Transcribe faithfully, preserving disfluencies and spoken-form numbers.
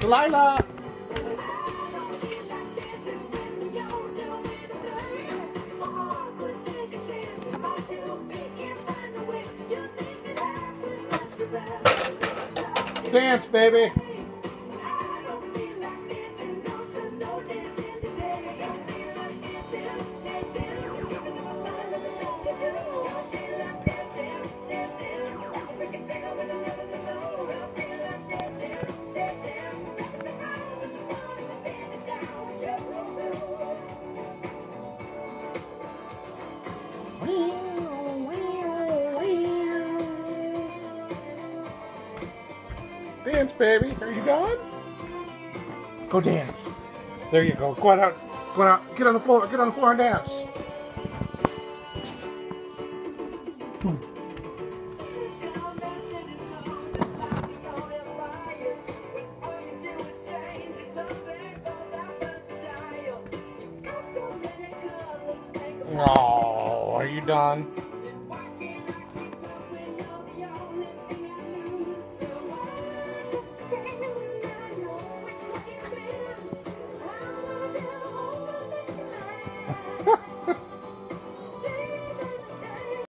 Delilah! Dance, baby! Dance, baby. Are you going? Go dance. There you go. Go on out. Go on out. Get on the floor. Get on the floor and dance. Boom. Oh, are you done?